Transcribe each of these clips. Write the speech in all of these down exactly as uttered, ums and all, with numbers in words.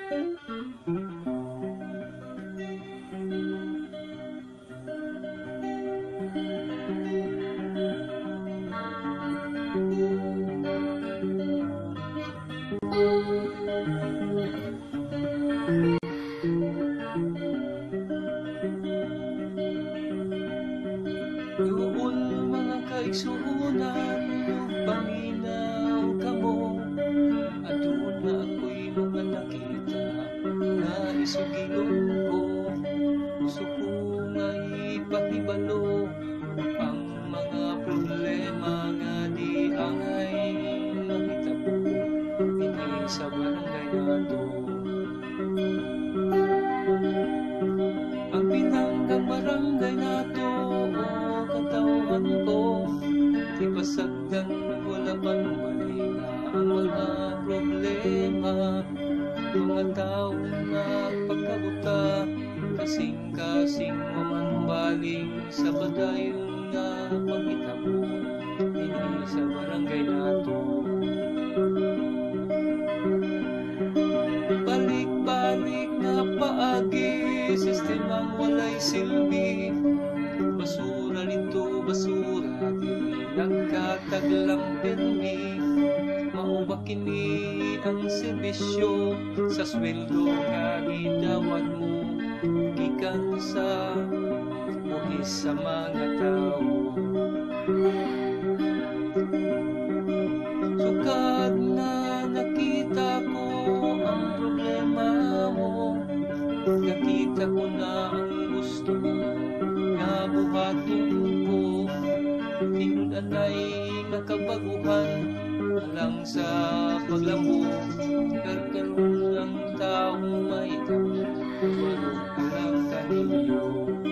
Doon mga kaigsuunan, paminaw ka mo, aduna ako'y mga nakita na isugilon ko. Gusto ko nga ipahibalo ang mga problema nga di angay mahitabo ini sa barangay nato. Ang pinanggang barangay nato katawan ko, di pasagdan wala panumalinga ang mga problema. Mga tao nagpagkabuta, kasing-kasing mamanbaling sa badayon nga panghitabo ini sa barangay nato. Balik-balik na paagi, sistemang walay silbi. Basura nito, basura dili nagkataglang permi. Mao ba kini ang serbisyo sa sweldo nga gidawat mo gikan sa buhis sa mga tao? Sukad na nakita ko ang problema mo, nakita ko na ang gusto mo nga buhaton ko. Tingod anay nakabaguhan alang sa paglambo, karkaroon ang taong mahitabo, walong alang kaninyo.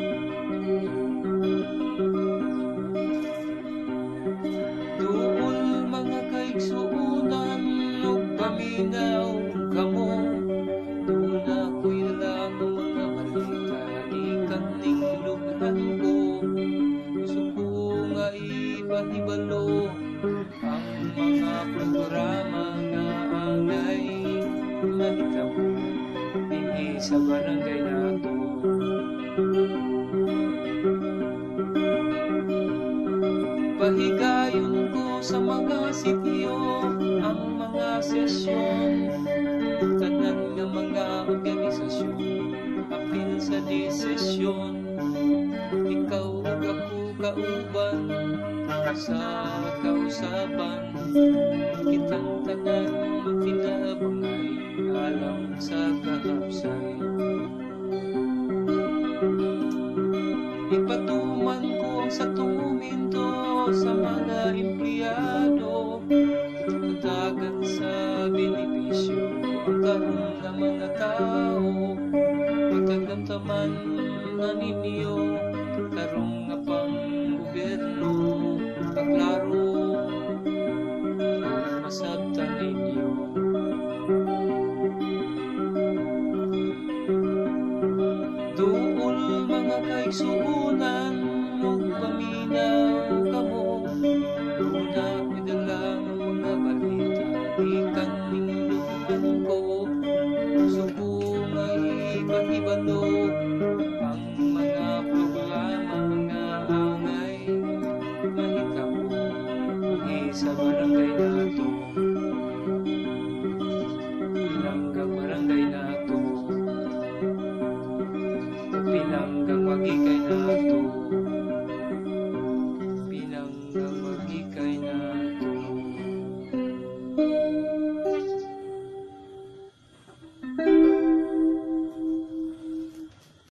Doon mga kaigsuunan, ug paminaw ka mo, doon ako'y alam ang mga balita, ikan ning lugan ko. Gusto ko nga ibahibalo ang mga programa nga angay mahitabo dinhi sa barangay nato. Pahigayon ko sa mga sityo ang mga sesyon, tanan nga mga organisasyon apil sa desisyon. Ikaw ug ako kauban sa kausapan, kitang tanan pinabangay alam sa kahapsay. Ipatuman ko sa tumumento sa mga empleyado, dagan sa benepisyo ang karon nga mga tao. Pagkagamtaman na ninyo karong nga pang gobyerno, kaklaro ang masabtan ninyo. Duol mga kaigsuunan,